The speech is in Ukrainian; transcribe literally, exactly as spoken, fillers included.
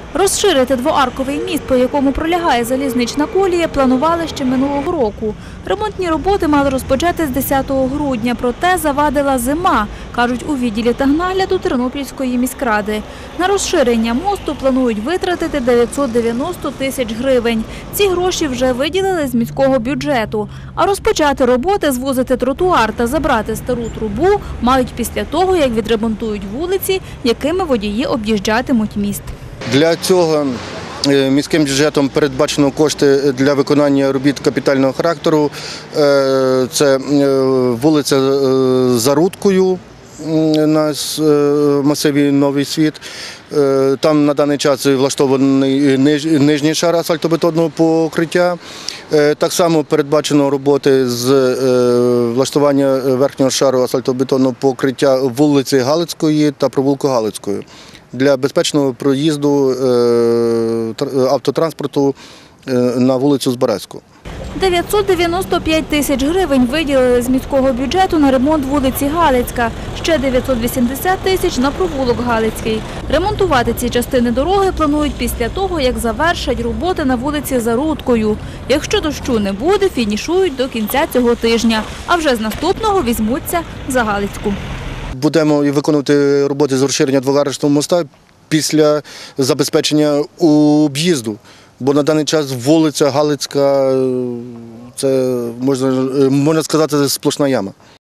Розширити двоарковий міст, по якому пролягає залізнична колія, планували ще минулого року. Ремонтні роботи мали розпочати з десятого грудня, проте завадила зима, кажуть у відділі технагляду Тернопільської міськради. На розширення мосту планують витратити дев'ятсот дев'яносто тисяч гривень. Ці гроші вже виділили з міського бюджету. А розпочати роботи, звузити тротуар та забрати стару трубу мають після того, як відремонтують вулиці, якими водії об'їжджатимуть міст. Для цього міським бюджетом передбачено кошти для виконання робіт капітального характеру. Це вулиця Зарудкою на масиві Новий Світ. Там на даний час влаштований нижній шар асфальтобетонного покриття. Так само передбачено роботи з влаштування верхнього шару асфальтобетонного покриття вулиці Галицької та провулку Галицької для безпечного проїзду автотранспорту на вулицю Збаразьку. дев'ятсот дев'яносто п'ять тисяч гривень виділили з міського бюджету на ремонт вулиці Галицька, ще дев'ятсот вісімдесят тисяч на провулок Галицький. Ремонтувати ці частини дороги планують після того, як завершать роботи на вулиці Зарудкою. Якщо дощу не буде, фінішують до кінця цього тижня, а вже з наступного візьмуться за Галицьку. Будемо виконувати роботи з розширення двоарочного моста після забезпечення об'їзду. Бо на даний час вулиця Галицька – це, можна, можна сказати, сплошна яма.